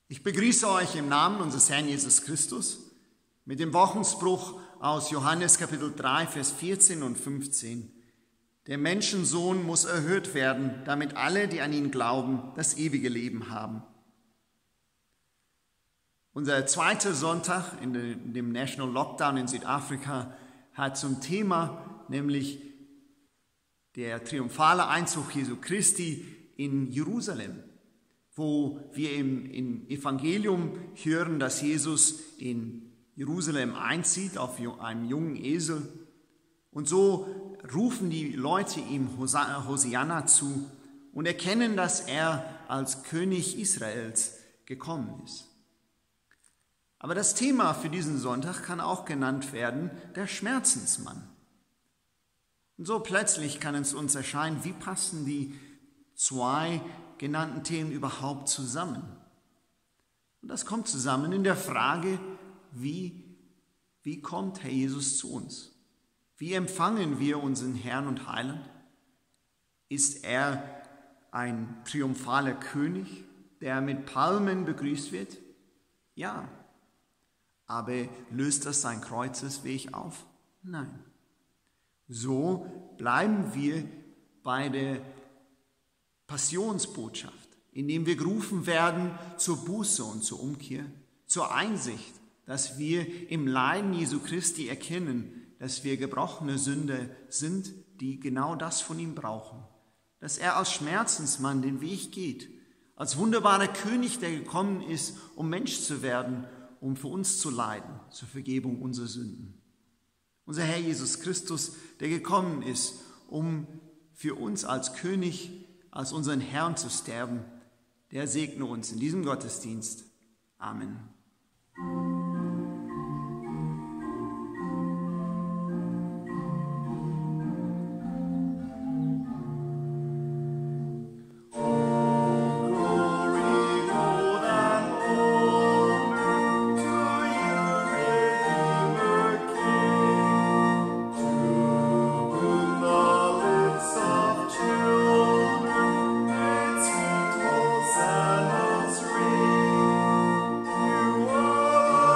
Ich begrüße euch im Namen unseres Herrn Jesus Christus mit dem Wochenspruch aus Johannes Kapitel 3, Vers 14 und 15. Der Menschensohn muss erhöht werden, damit alle, die an ihn glauben, das ewige Leben haben. Unser zweiter Sonntag in dem National Lockdown in Südafrika hat zum Thema nämlich der triumphale Einzug Jesu Christi in Jerusalem, wo wir im Evangelium hören, dass Jesus in Jerusalem einzieht auf einem jungen Esel. Und so rufen die Leute ihm Hosianna zu und erkennen, dass er als König Israels gekommen ist. Aber das Thema für diesen Sonntag kann auch genannt werden, der Schmerzensmann. Und so plötzlich kann es uns erscheinen, wie passen die zwei genannten Themen überhaupt zusammen? Und das kommt zusammen in der Frage, wie kommt Herr Jesus zu uns? Wie empfangen wir unseren Herrn und Heiland? Ist er ein triumphaler König, der mit Palmen begrüßt wird? Ja. Aber löst das sein Kreuzesweg auf? Nein. So bleiben wir bei der Passionsbotschaft, indem wir gerufen werden zur Buße und zur Umkehr, zur Einsicht, dass wir im Leiden Jesu Christi erkennen, dass wir gebrochene Sünder sind, die genau das von ihm brauchen. Dass er als Schmerzensmann den Weg geht, als wunderbarer König, der gekommen ist, um Mensch zu werden, um für uns zu leiden, zur Vergebung unserer Sünden. Unser Herr Jesus Christus, der gekommen ist, um für uns als König, als unseren Herrn zu sterben, der segne uns in diesem Gottesdienst. Amen. You are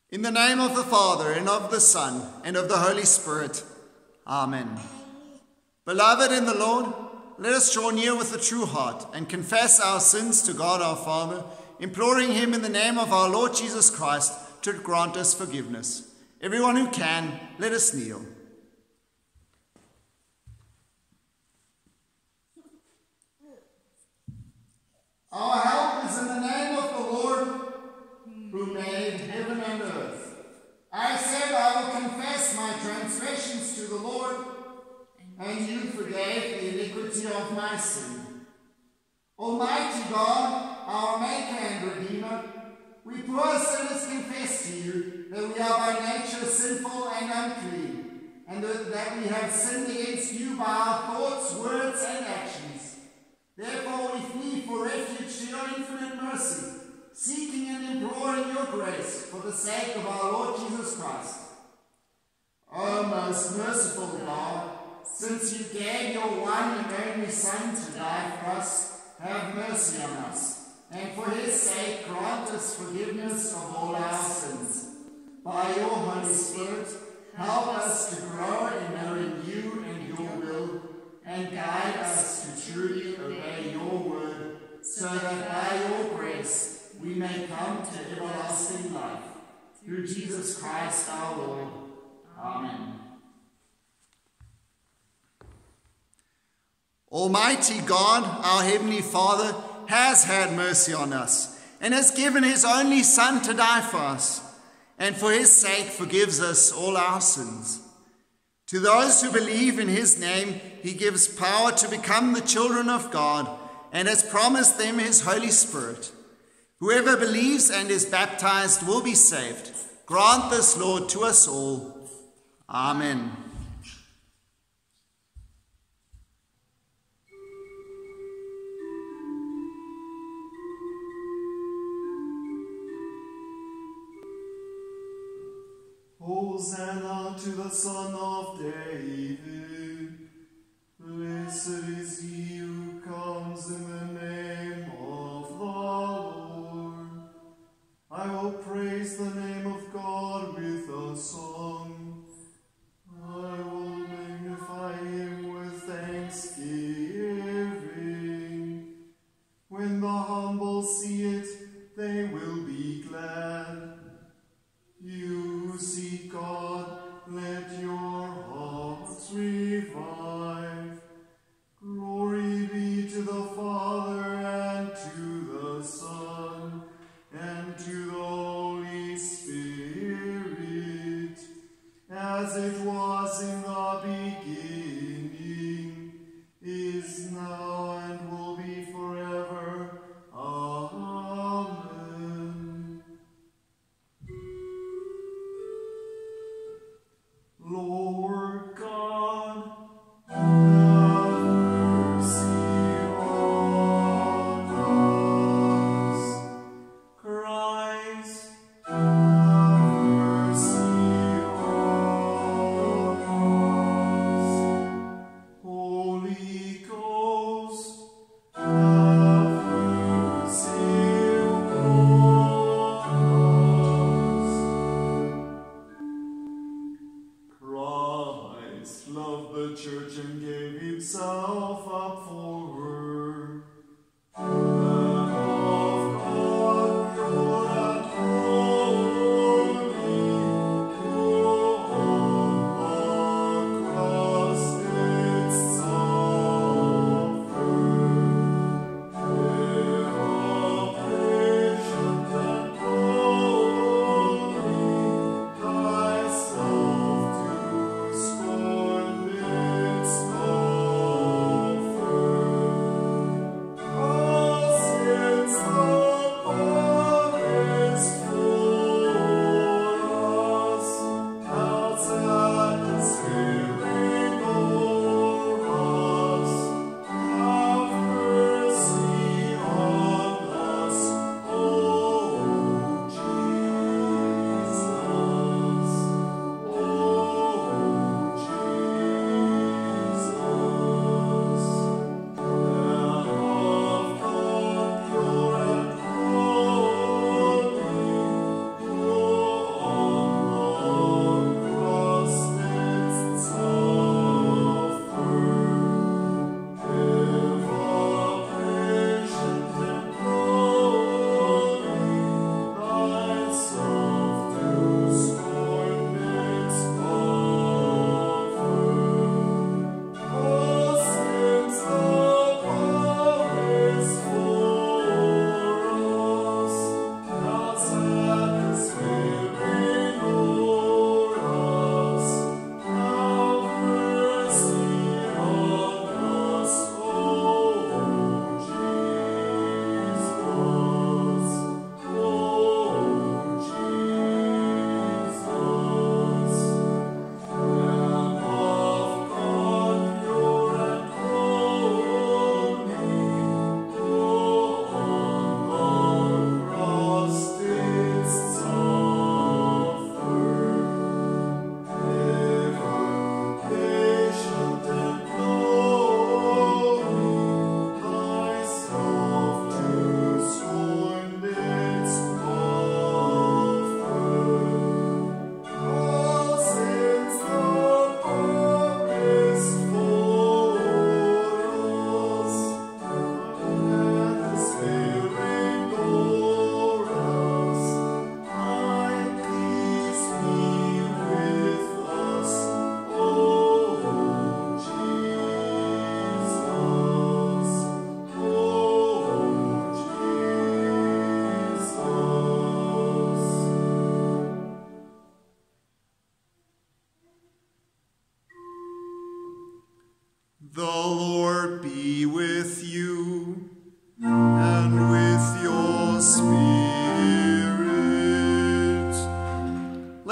In the name of the Father, and of the Son, and of the Holy Spirit. Amen. Beloved in the Lord, let us draw near with a true heart and confess our sins to God our Father, imploring him in the name of our Lord Jesus Christ to grant us forgiveness. Everyone who can, let us kneel. Our help is in the name of the Lord, who made heaven and earth. I said, I will confess my transgressions to the Lord, and you forgave the iniquity of my sin. Almighty God, our Maker and Redeemer, we poor sinners confess to you that we are by nature sinful and unclean, and that we have sinned against you by our thoughts, words, and actions. Therefore we flee for refuge to your infinite mercy, seeking and imploring your grace for the sake of our Lord Jesus Christ. O most merciful God, since you gave your one and only Son to die for us, have mercy on us, and for his sake grant us forgiveness of all our sins. By your Holy Spirit, help us to grow in knowing you and your will, and guide us to truly obey your word, so that by your grace we may come to everlasting life. Through Jesus Christ our Lord. Amen. Almighty God, our Heavenly Father, has had mercy on us and has given his only Son to die for us, and for his sake forgives us all our sins. To those who believe in his name, he gives power to become the children of God and has promised them his Holy Spirit. Whoever believes and is baptized will be saved. Grant this, Lord, to us all. Amen. Hosanna to the Son of David. Blessed is he who comes in the name of the Lord. I will praise the name of God with a song. I will magnify him with thanksgiving. When the humble see it, they will be glad. You who seek God, let your hearts revive. Glory be to the Father, and to the Son, and to the Holy Spirit,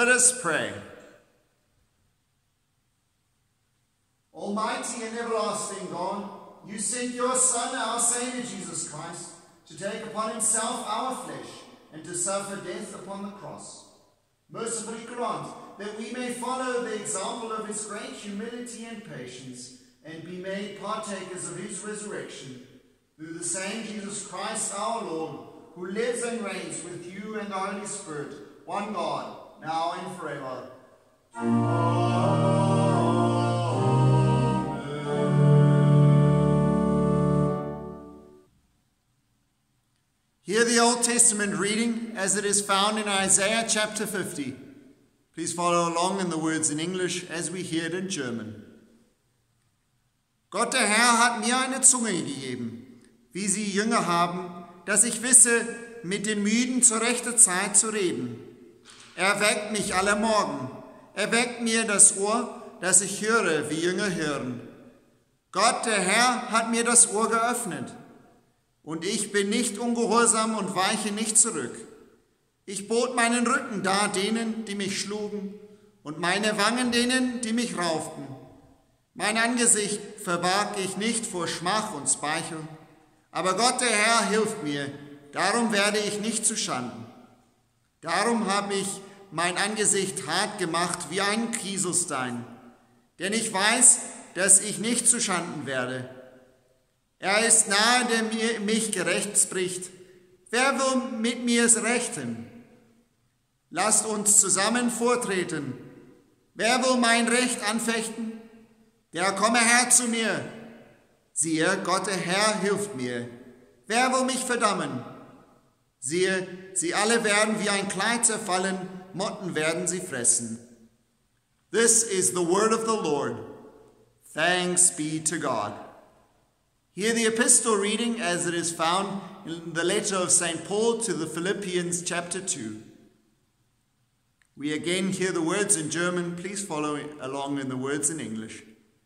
Let us pray. Almighty and everlasting God, you sent your Son, our Saviour Jesus Christ, to take upon himself our flesh and to suffer death upon the cross. Mercifully grant that we may follow the example of his great humility and patience and be made partakers of his resurrection. Through the same Jesus Christ our Lord, who lives and reigns with you and the Holy Spirit, one God, now and forever. Amen. Hear the Old Testament reading as it is found in Isaiah chapter 50. Please follow along in the words in English as we hear it in German. Gott der Herr hat mir eine Zunge gegeben, wie sie Jünger haben, dass ich wisse, mit den Müden zur rechten Zeit zu reden. Er weckt mich alle Morgen. Er weckt mir das Ohr, dass ich höre, wie Jünger hören. Gott der Herr hat mir das Ohr geöffnet. Und ich bin nicht ungehorsam und weiche nicht zurück. Ich bot meinen Rücken dar denen, die mich schlugen, und meine Wangen denen, die mich rauften. Mein Angesicht verbarg ich nicht vor Schmach und Speichel. Aber Gott der Herr hilft mir, darum werde ich nicht zu Schanden. Darum habe ich mein Angesicht hart gemacht wie ein Kieselstein. Denn ich weiß, dass ich nicht zu Schanden werde. Er ist nahe, der mich gerecht spricht. Wer will mit mir rechten? Lasst uns zusammen vortreten. Wer will mein Recht anfechten? Der komme her zu mir. Siehe, Gott der Herr hilft mir. Wer will mich verdammen? Siehe, sie alle werden wie ein Kleid zerfallen, Motten werden sie fressen. This is the word of the Lord. Thanks be to God. Hear the epistle reading as it is found in the letter of St. Paul to the Philippians chapter 2. We again hear the words in German. Please follow along in the words in English.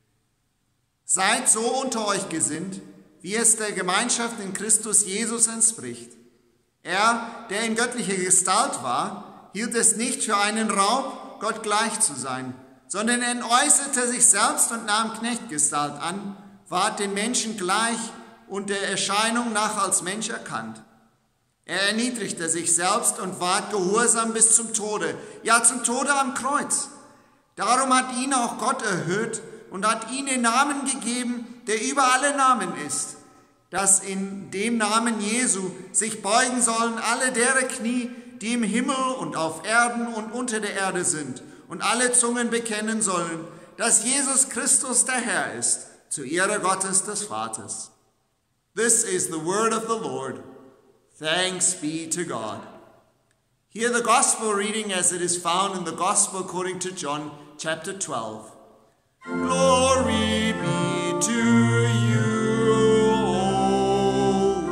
Seid so unter euch gesinnt, wie es der Gemeinschaft in Christus Jesus entspricht. Er, der in göttlicher Gestalt war, hielt es nicht für einen Raub, Gott gleich zu sein, sondern er äußerte sich selbst und nahm Knechtgestalt an, ward den Menschen gleich und der Erscheinung nach als Mensch erkannt. Er erniedrigte sich selbst und ward gehorsam bis zum Tode, ja zum Tode am Kreuz. Darum hat ihn auch Gott erhöht und hat ihm den Namen gegeben, der über alle Namen ist, dass in dem Namen Jesu sich beugen sollen alle deren Knie, die im Himmel und auf Erden und unter der Erde sind, und alle Zungen bekennen sollen, dass Jesus Christus der Herr ist, zu Ehre Gottes des Vaters. This is the word of the Lord. Thanks be to God. Hear the gospel reading as it is found in the Gospel according to John chapter 12. Glory be to you, O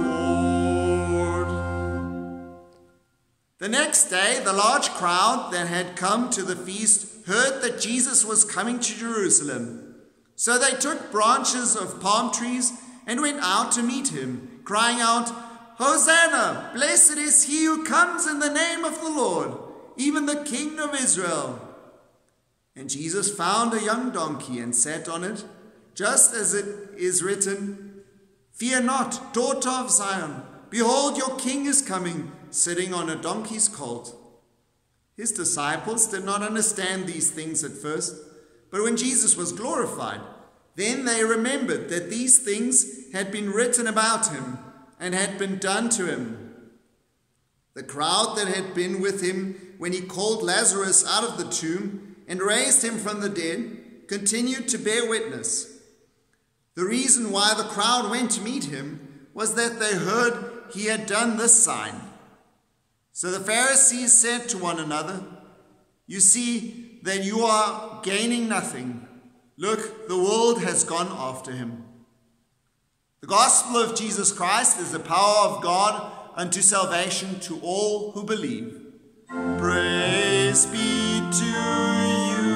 Lord. The next day, the large crowd that had come to the feast heard that Jesus was coming to Jerusalem. So they took branches of palm trees and went out to meet him, crying out, Hosanna! Blessed is he who comes in the name of the Lord, even the King of Israel. And Jesus found a young donkey and sat on it, just as it is written, Fear not, daughter of Zion. Behold, your king is coming, sitting on a donkey's colt. His disciples did not understand these things at first, but when Jesus was glorified, then they remembered that these things had been written about him and had been done to him. The crowd that had been with him when he called Lazarus out of the tomb and raised him from the dead continued to bear witness. The reason why the crowd went to meet him was that they heard he had done this sign. So the Pharisees said to one another, You see that you are gaining nothing. Look, the world has gone after him. The gospel of Jesus Christ is the power of God unto salvation to all who believe. Praise be to you,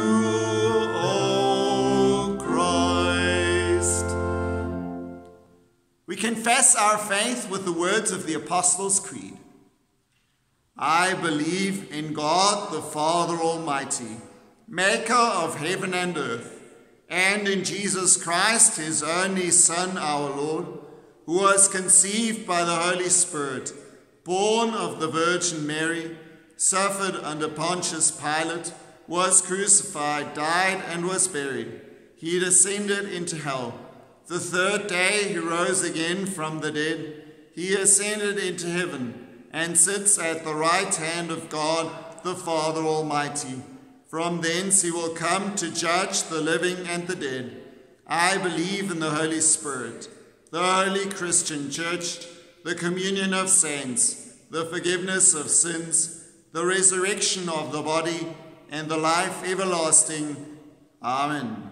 O Christ. We confess our faith with the words of the Apostles' Creed. I believe in God the Father Almighty, maker of heaven and earth, and in Jesus Christ, his only Son, our Lord, who was conceived by the Holy Spirit, born of the Virgin Mary, suffered under Pontius Pilate, was crucified, died, and was buried. He descended into hell. The third day he rose again from the dead. He ascended into heaven and sits at the right hand of God, the Father Almighty. From thence he will come to judge the living and the dead. I believe in the Holy Spirit, the holy Christian Church, the communion of saints, the forgiveness of sins, the resurrection of the body, and the life everlasting. Amen.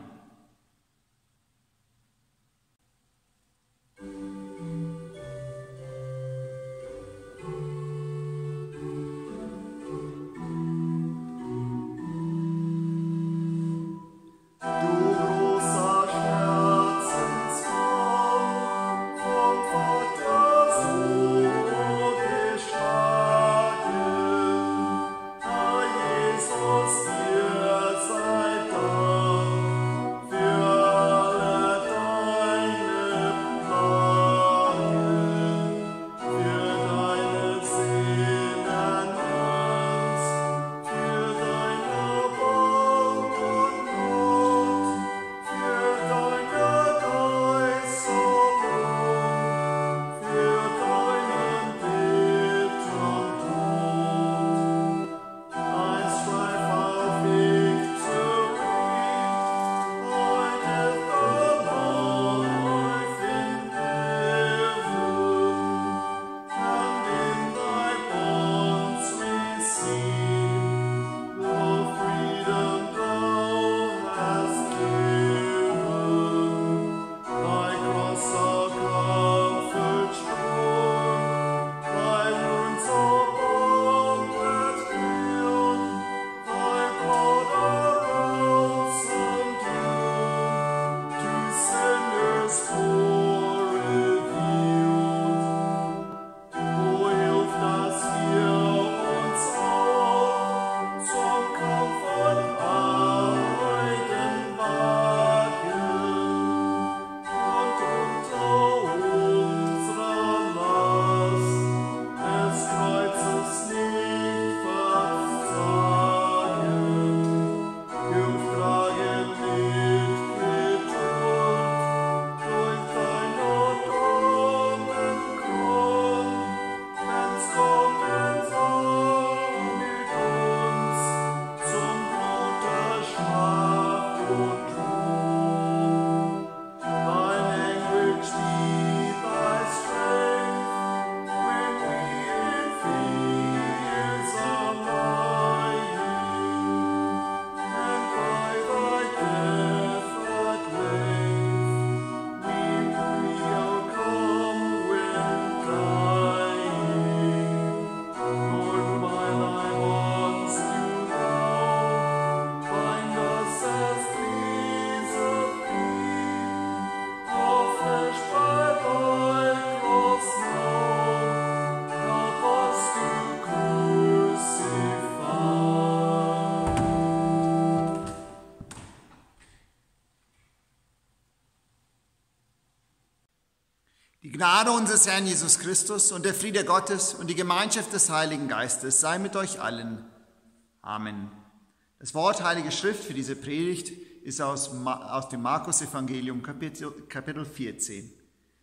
Die Gnade unseres Herrn Jesus Christus und der Friede Gottes und die Gemeinschaft des Heiligen Geistes sei mit euch allen. Amen. Das Wort Heilige Schrift für diese Predigt ist aus dem Markus-Evangelium, Kapitel 14.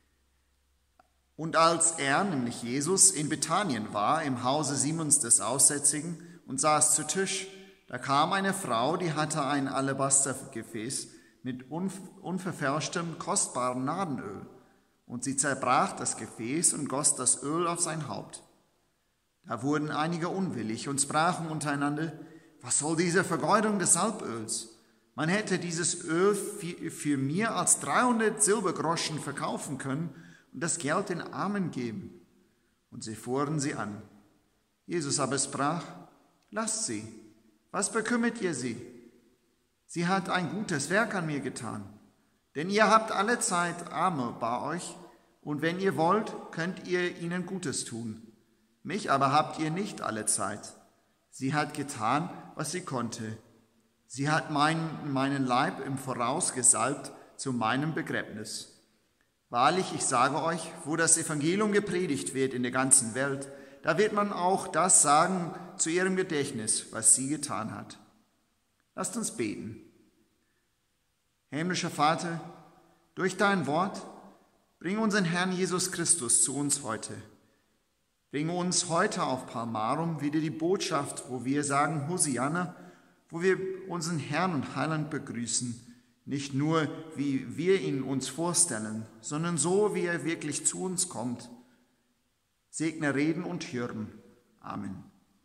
Und als er, nämlich Jesus, in Bethanien war, im Hause Simons des Aussätzigen, und saß zu Tisch, da kam eine Frau, die hatte ein Alabastergefäß mit unverfälschtem, kostbarem Nardenöl. Und sie zerbrach das Gefäß und goss das Öl auf sein Haupt. Da wurden einige unwillig und sprachen untereinander: Was soll diese Vergeudung des Salböls? Man hätte dieses Öl für mehr als 300 Silbergroschen verkaufen können und das Geld den Armen geben. Und sie fuhren sie an. Jesus aber sprach: Lasst sie, was bekümmert ihr sie? Sie hat ein gutes Werk an mir getan. Denn ihr habt alle Zeit Arme bei euch, und wenn ihr wollt, könnt ihr ihnen Gutes tun. Mich aber habt ihr nicht alle Zeit. Sie hat getan, was sie konnte. Sie hat meinen Leib im Voraus gesalbt zu meinem Begräbnis. Wahrlich, ich sage euch, wo das Evangelium gepredigt wird in der ganzen Welt, da wird man auch das sagen zu ihrem Gedächtnis, was sie getan hat. Lasst uns beten. Himmlischer Vater, durch dein Wort bring unseren Herrn Jesus Christus zu uns heute. Bringe uns heute auf Palmarum wieder die Botschaft, wo wir sagen Hosianna, wo wir unseren Herrn und Heiland begrüßen, nicht nur, wie wir ihn uns vorstellen, sondern so, wie er wirklich zu uns kommt. Segne Reden und Hören. Amen.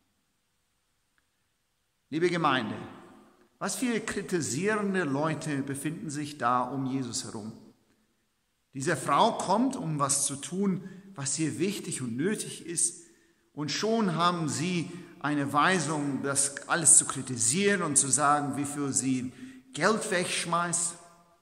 Liebe Gemeinde, was für kritisierende Leute befinden sich da um Jesus herum? Diese Frau kommt, um was zu tun, was hier wichtig und nötig ist, und schon haben sie eine Weisung, das alles zu kritisieren und zu sagen, wie viel sie Geld wegschmeißt.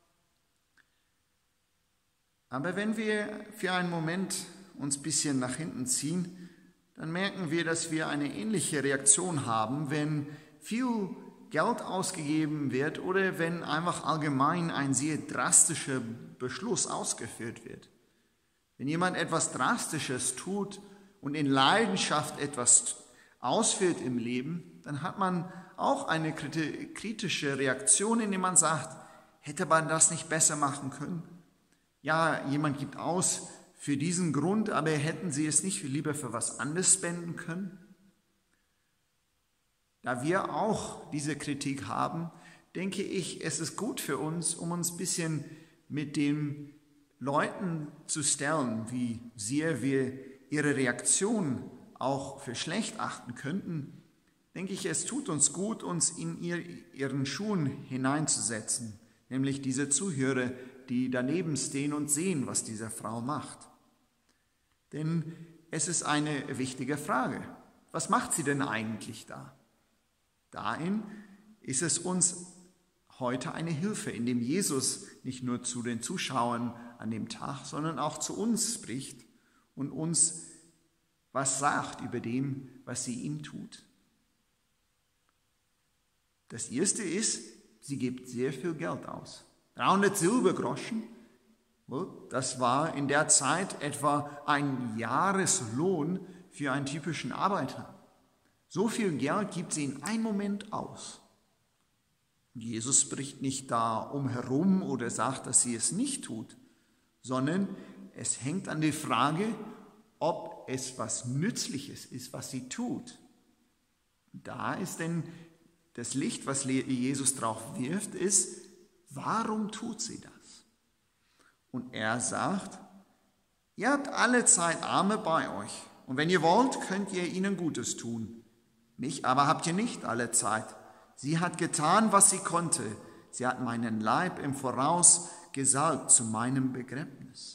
Aber wenn wir für einen Moment uns ein bisschen nach hinten ziehen, dann merken wir, dass wir eine ähnliche Reaktion haben, wenn viel Geld ausgegeben wird oder wenn einfach allgemein ein sehr drastischer Beschluss ausgeführt wird. Wenn jemand etwas Drastisches tut und in Leidenschaft etwas ausführt im Leben, dann hat man auch eine kritische Reaktion, indem man sagt, hätte man das nicht besser machen können? Ja, jemand gibt aus für diesen Grund, aber hätten sie es nicht lieber für was anderes spenden können? Da wir auch diese Kritik haben, denke ich, es ist gut für uns, um uns ein bisschen mit den Leuten zu stellen, wie sehr wir ihre Reaktion auch für schlecht achten könnten, denke ich, es tut uns gut, uns in ihren Schuhen hineinzusetzen, nämlich diese Zuhörer, die daneben stehen und sehen, was diese Frau macht. Denn es ist eine wichtige Frage. Was macht sie denn eigentlich da? Dahin ist es uns heute eine Hilfe, indem Jesus nicht nur zu den Zuschauern an dem Tag, sondern auch zu uns spricht und uns was sagt über dem, was sie ihm tut. Das erste ist, sie gibt sehr viel Geld aus. 300 Silbergroschen, das war in der Zeit etwa ein Jahreslohn für einen typischen Arbeiter. So viel Geld gibt sie in einem Moment aus. Jesus spricht nicht da umherum oder sagt, dass sie es nicht tut, sondern es hängt an der Frage, ob es was Nützliches ist, was sie tut. Da ist denn das Licht, was Jesus drauf wirft, ist, warum tut sie das? Und er sagt, ihr habt alle Zeit Arme bei euch und wenn ihr wollt, könnt ihr ihnen Gutes tun. Mich aber habt ihr nicht alle Zeit. Sie hat getan, was sie konnte. Sie hat meinen Leib im Voraus gesalbt zu meinem Begräbnis.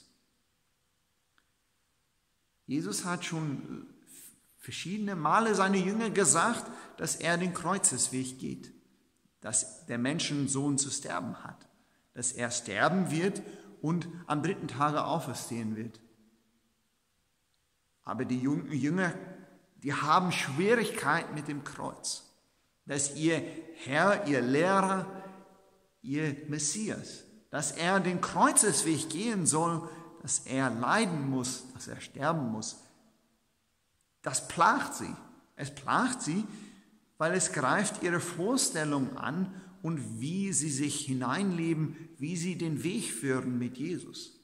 Jesus hat schon verschiedene Male seine Jünger gesagt, dass er den Kreuzesweg geht, dass der Menschensohn zu sterben hat, dass er sterben wird und am 3. Tage auferstehen wird. Aber die Jünger, die haben Schwierigkeiten mit dem Kreuz, dass ihr Herr, ihr Lehrer, ihr Messias, dass er den Kreuzesweg gehen soll, dass er leiden muss, dass er sterben muss. Das plagt sie. Es plagt sie, weil es greift ihre Vorstellung an und wie sie sich hineinleben, wie sie den Weg führen mit Jesus.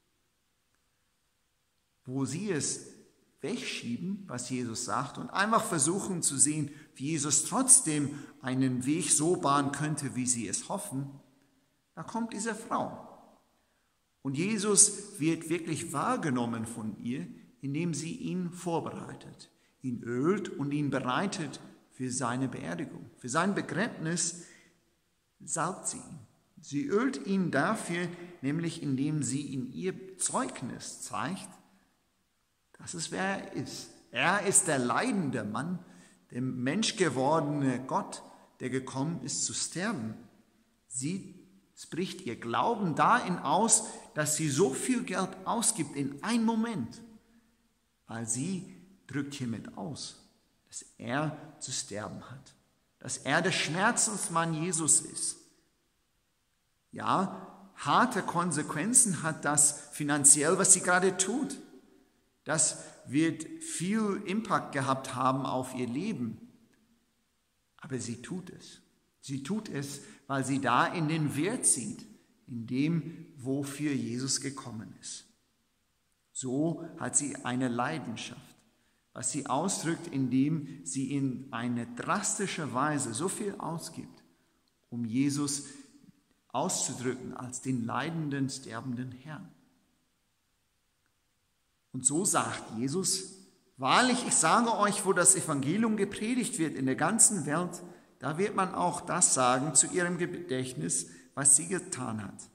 Wo sie es wegschieben, was Jesus sagt, und einfach versuchen zu sehen, wie Jesus trotzdem einen Weg so bahnen könnte, wie sie es hoffen, da kommt diese Frau. Und Jesus wird wirklich wahrgenommen von ihr, indem sie ihn vorbereitet, ihn ölt und ihn bereitet für seine Beerdigung. Für sein Begräbnis salbt sie ihn. Sie ölt ihn dafür, nämlich indem sie in ihr Zeugnis zeigt, das ist, wer er ist. Er ist der leidende Mann, der menschgewordene Gott, der gekommen ist zu sterben. Sie spricht ihr Glauben darin aus, dass sie so viel Geld ausgibt in einem Moment, weil sie drückt hiermit aus, dass er zu sterben hat, dass er der Schmerzensmann Jesus ist. Ja, harte Konsequenzen hat das finanziell, was sie gerade tut. Das wird viel Impact gehabt haben auf ihr Leben. Aber sie tut es. Sie tut es, weil sie da in den Wert sieht, in dem, wofür Jesus gekommen ist. So hat sie eine Leidenschaft, was sie ausdrückt, indem sie in eine drastische Weise so viel ausgibt, um Jesus auszudrücken als den leidenden, sterbenden Herrn. Und so sagt Jesus: Wahrlich, ich sage euch, wo das Evangelium gepredigt wird in der ganzen Welt, da wird man auch das sagen zu ihrem Gedächtnis, was sie getan hat.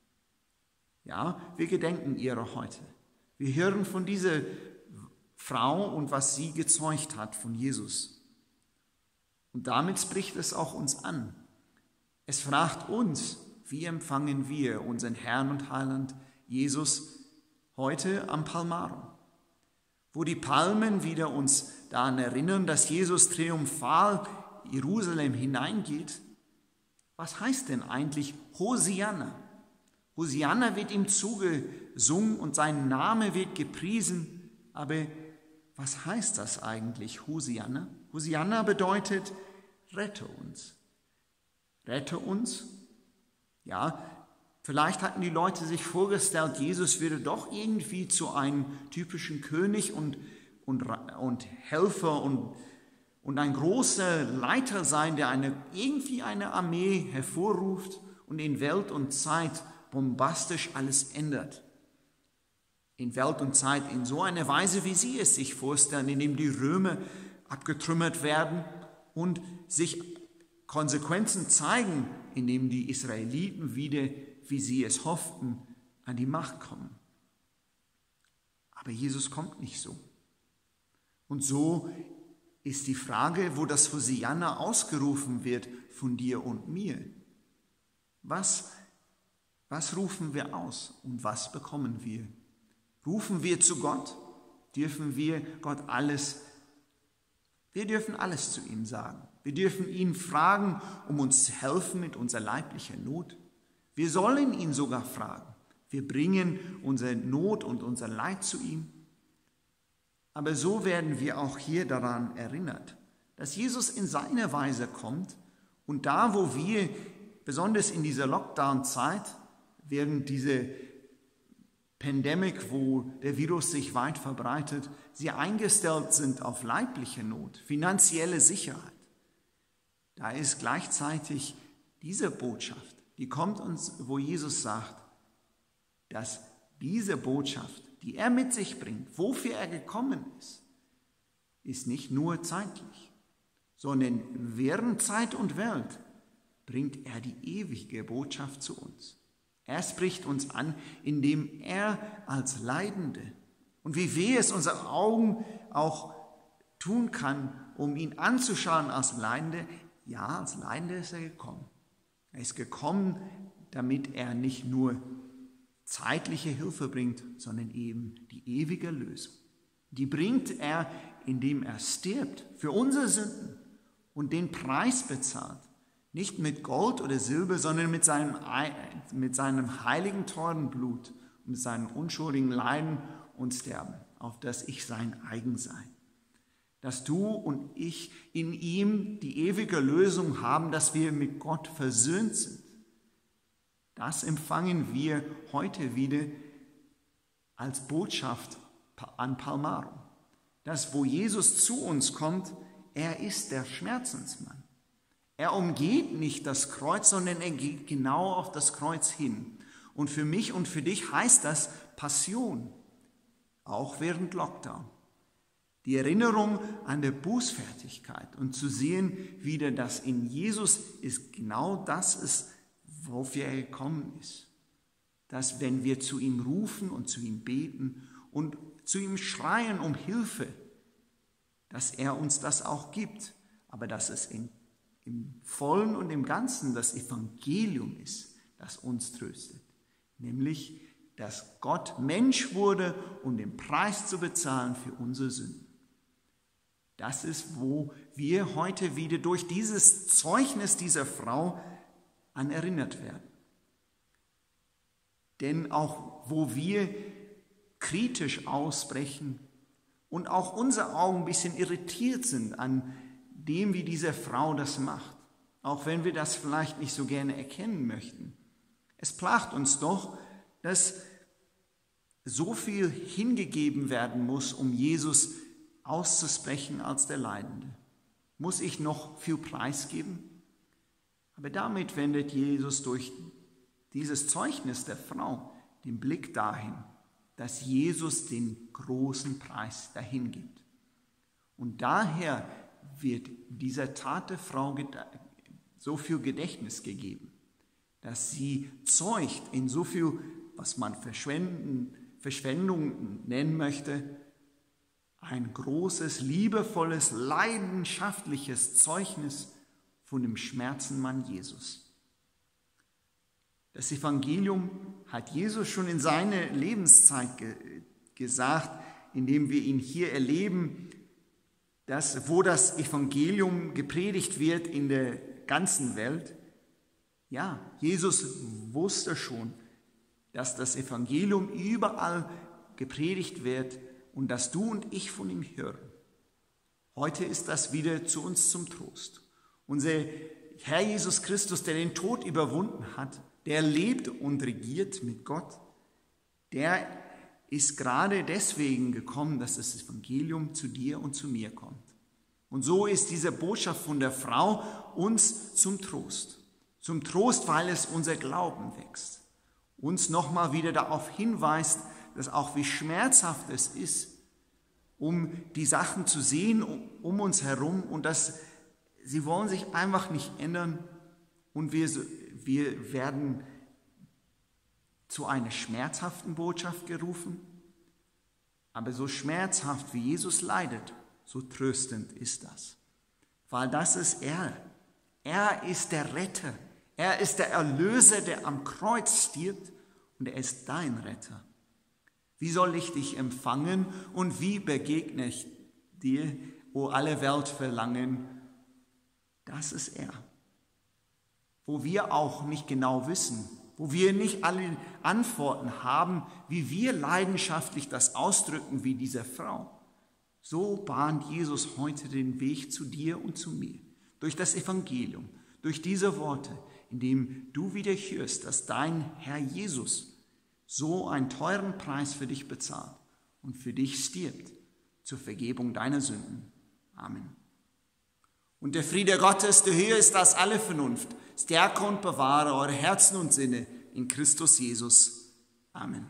Ja, wir gedenken ihrer heute. Wir hören von dieser Frau und was sie gezeugt hat von Jesus. Und damit spricht es auch uns an. Es fragt uns, wie empfangen wir unseren Herrn und Heiland Jesus heute am Palmarum, wo die Palmen wieder uns daran erinnern, dass Jesus triumphal Jerusalem hineingeht. Was heißt denn eigentlich Hosianna? Hosianna wird ihm zugesungen und sein Name wird gepriesen. Aber was heißt das eigentlich, Hosianna? Hosianna bedeutet, rette uns. Rette uns? Ja, vielleicht hatten die Leute sich vorgestellt, Jesus würde doch irgendwie zu einem typischen König und Helfer und ein großer Leiter sein, der irgendwie eine Armee hervorruft und in Welt und Zeit bombastisch alles ändert. In Welt und Zeit in so einer Weise, wie sie es sich vorstellen, indem die Römer abgetrümmert werden und sich Konsequenzen zeigen, indem die Israeliten wieder, wie sie es hofften, an die Macht kommen. Aber Jesus kommt nicht so. Und so ist die Frage, wo das Hosianna ausgerufen wird von dir und mir. Was rufen wir aus und was bekommen wir? Rufen wir zu Gott? Dürfen wir Gott alles? Wir dürfen alles zu ihm sagen. Wir dürfen ihn fragen, um uns zu helfen mit unserer leiblichen Not. Wir sollen ihn sogar fragen. Wir bringen unsere Not und unser Leid zu ihm. Aber so werden wir auch hier daran erinnert, dass Jesus in seiner Weise kommt und da, wo wir, besonders in dieser Lockdown-Zeit, während diese Pandemie, wo der Virus sich weit verbreitet, sie eingestellt sind auf leibliche Not, finanzielle Sicherheit. Da ist gleichzeitig diese Botschaft, die kommt uns, wo Jesus sagt, dass diese Botschaft, die er mit sich bringt, wofür er gekommen ist nicht nur zeitlich, sondern während Zeit und Welt bringt er die ewige Botschaft zu uns. Er spricht uns an, indem er als Leidende und wie weh es unsere Augen auch tun kann, um ihn anzuschauen als Leidende. Ja, als Leidende ist er gekommen. Er ist gekommen, damit er nicht nur zeitliche Hilfe bringt, sondern eben die ewige Lösung. Die bringt er, indem er stirbt für unsere Sünden und den Preis bezahlt. Nicht mit Gold oder Silber, sondern mit seinem heiligen, teuren Blut und mit seinem unschuldigen Leiden und Sterben, auf das ich sein eigen sei. Dass du und ich in ihm die ewige Lösung haben, dass wir mit Gott versöhnt sind. Das empfangen wir heute wieder als Botschaft an Palmarum. Dass, wo Jesus zu uns kommt, er ist der Schmerzensmann. Er umgeht nicht das Kreuz, sondern er geht genau auf das Kreuz hin. Und für mich und für dich heißt das Passion, auch während Lockdown. Die Erinnerung an der Bußfertigkeit und zu sehen wieder, dass in Jesus ist genau das ist, wofür er gekommen ist. Dass wenn wir zu ihm rufen und zu ihm beten und zu ihm schreien um Hilfe, dass er uns das auch gibt, aber dass es im Vollen und im Ganzen das Evangelium ist, das uns tröstet. Nämlich, dass Gott Mensch wurde, um den Preis zu bezahlen für unsere Sünden. Das ist, wo wir heute wieder durch dieses Zeugnis dieser Frau an erinnert werden. Denn auch wo wir kritisch ausbrechen und auch unsere Augen ein bisschen irritiert sind an dem, wie diese Frau das macht, auch wenn wir das vielleicht nicht so gerne erkennen möchten. Es plagt uns doch, dass so viel hingegeben werden muss, um Jesus auszusprechen als der Leidende. Muss ich noch viel preisgeben? Aber damit wendet Jesus durch dieses Zeugnis der Frau den Blick dahin, dass Jesus den großen Preis dahin gibt. Und daher wird dieser Tat der Frau so viel Gedächtnis gegeben, dass sie zeugt in so viel, was man Verschwendung nennen möchte, ein großes, liebevolles, leidenschaftliches Zeugnis von dem Schmerzenmann Jesus. Das Evangelium hat Jesus schon in seiner Lebenszeit gesagt, indem wir ihn hier erleben, dass, wo das Evangelium gepredigt wird in der ganzen Welt. Ja, Jesus wusste schon, dass das Evangelium überall gepredigt wird und dass du und ich von ihm hören. Heute ist das wieder zu uns zum Trost. Unser Herr Jesus Christus, der den Tod überwunden hat, der lebt und regiert mit Gott, der ist gerade deswegen gekommen, dass das Evangelium zu dir und zu mir kommt. Und so ist diese Botschaft von der Frau uns zum Trost. Zum Trost, weil es unser Glauben wächst. Uns nochmal wieder darauf hinweist, dass auch wie schmerzhaft es ist, um die Sachen zu sehen um uns herum und dass sie wollen sich einfach nicht ändern und wir werden zu einer schmerzhaften Botschaft gerufen. Aber so schmerzhaft wie Jesus leidet, so tröstend ist das. Weil das ist er. Er ist der Retter. Er ist der Erlöser, der am Kreuz stirbt und er ist dein Retter. Wie soll ich dich empfangen und wie begegne ich dir, o alle Welt verlangen? Das ist er. Wo wir auch nicht genau wissen, wo wir nicht alle Antworten haben, wie wir leidenschaftlich das ausdrücken wie diese Frau. So bahnt Jesus heute den Weg zu dir und zu mir. Durch das Evangelium, durch diese Worte, indem du wieder hörst, dass dein Herr Jesus so einen teuren Preis für dich bezahlt und für dich stirbt zur Vergebung deiner Sünden. Amen. Und der Friede Gottes, der höher ist als alle Vernunft, stärke und bewahre eure Herzen und Sinne in Christus Jesus. Amen.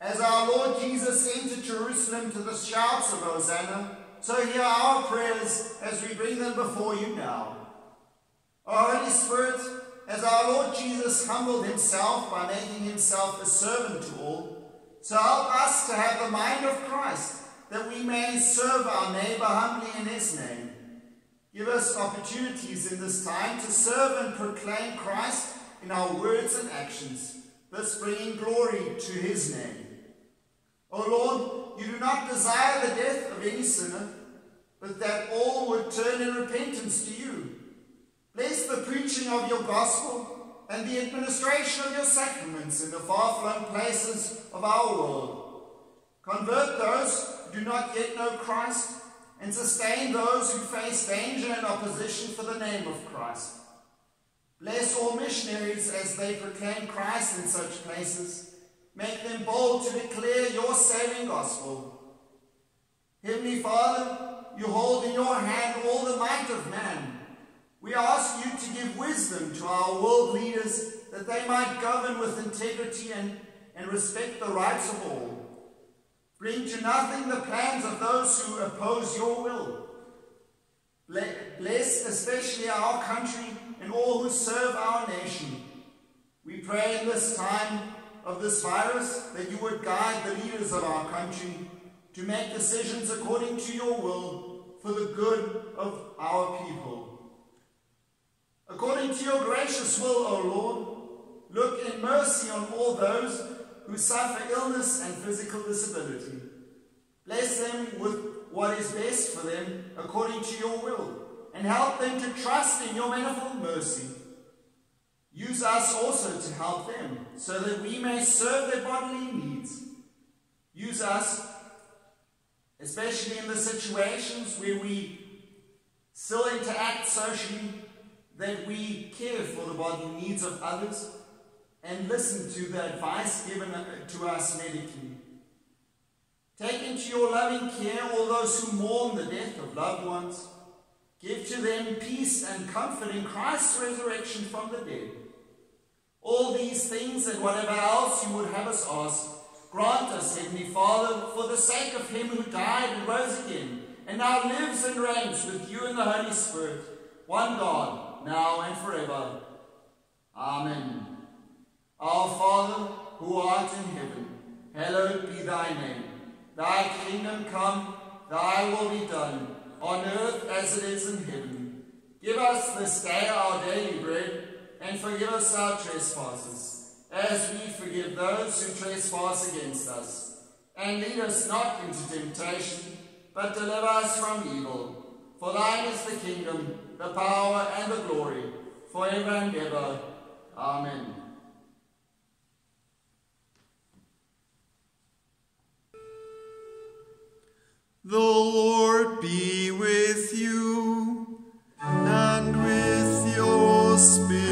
As our Lord Jesus entered Jerusalem to the shouts of Hosanna, so hear our prayers as we bring them before you now. O Holy Spirit, as our Lord Jesus humbled himself by making himself a servant to all, so help us to have the mind of Christ, that we may serve our neighbor humbly in his name. Give us opportunities in this time to serve and proclaim Christ in our words and actions, thus bringing glory to his name. O Lord, you do not desire the death of any sinner, but that all would turn in repentance to you. Bless the preaching of your gospel and the administration of your sacraments in the far-flung places of our world. Convert those who do not yet know Christ, and sustain those who face danger and opposition for the name of Christ. Bless all missionaries as they proclaim Christ in such places. Make them bold to declare your saving gospel. Heavenly Father, you hold in your hand all the might of man. We ask you to give wisdom to our world leaders, that they might govern with integrity and respect the rights of all. Bring to nothing the plans of those who oppose your will. Bless especially our country and all who serve our nation. We pray in this time of this virus that you would guide the leaders of our country to make decisions according to your will for the good of our people. According to your gracious will, O Lord, look in mercy on all those who suffer illness and physical disability. Bless them with what is best for them according to your will, and help them to trust in your manifold mercy. Use us also to help them, so that we may serve their bodily needs. Use us, especially in the situations where we still interact socially, that we care for the bodily needs of others and listen to the advice given to us medically. Take into your loving care all those who mourn the death of loved ones. Give to them peace and comfort in Christ's resurrection from the dead. All these things and whatever else you would have us ask, grant us, Heavenly Father, for the sake of him who died and rose again, and now lives and reigns with you in the Holy Spirit, one God, now and forever. Amen. Our Father, who art in heaven, hallowed be thy name. Thy kingdom come, thy will be done, on earth as it is in heaven. Give us this day our daily bread, and forgive us our trespasses, as we forgive those who trespass against us. And lead us not into temptation, but deliver us from evil. For thine is the kingdom, the power, and the glory, forever and ever. Amen. The Lord be with you, and with your spirit.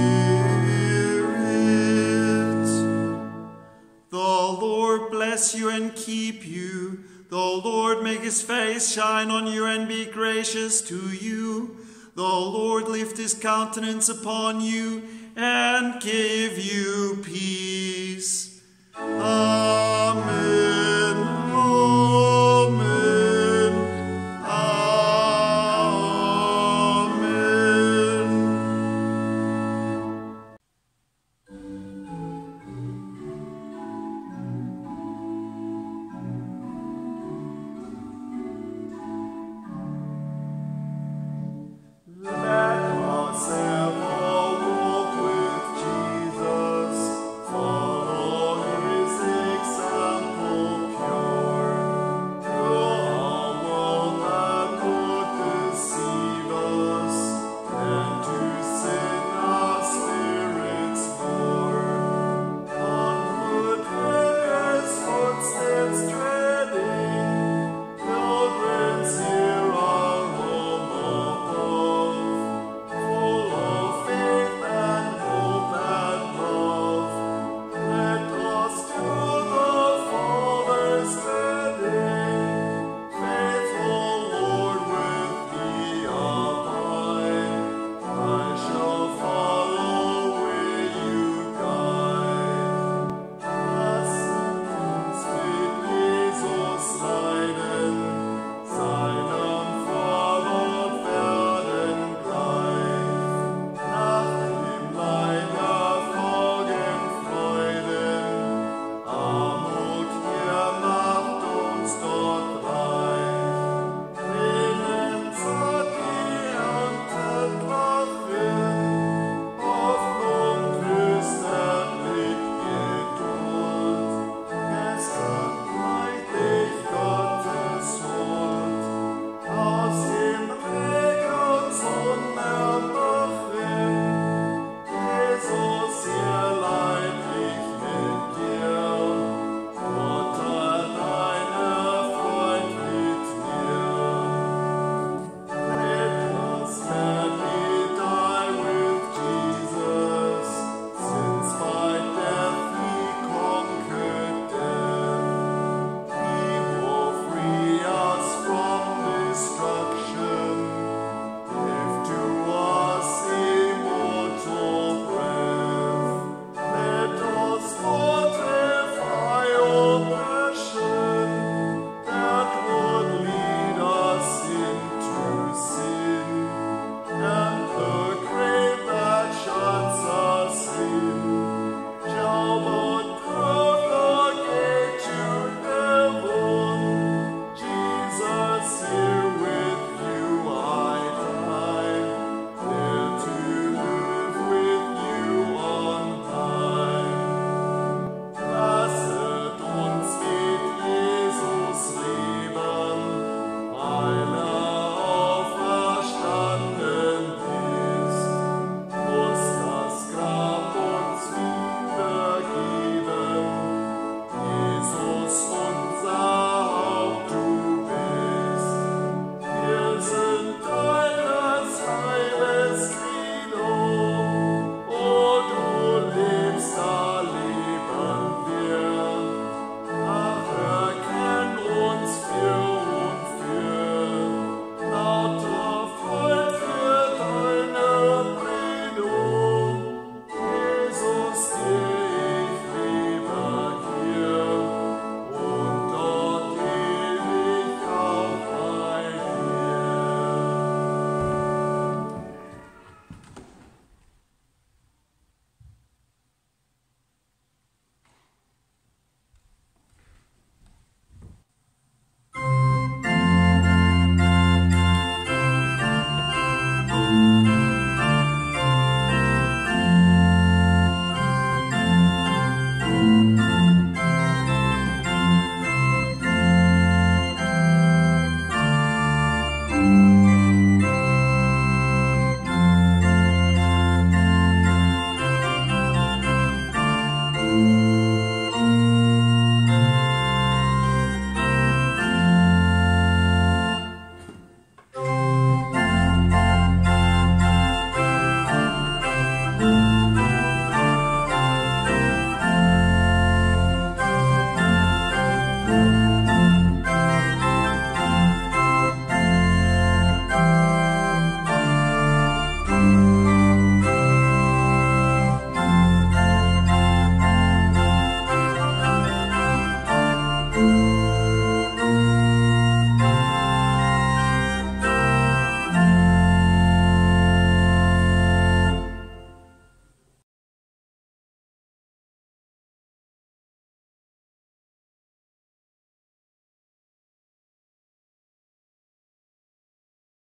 The Lord bless you and keep you. The Lord make his face shine on you and be gracious to you. The Lord lift his countenance upon you and give you peace.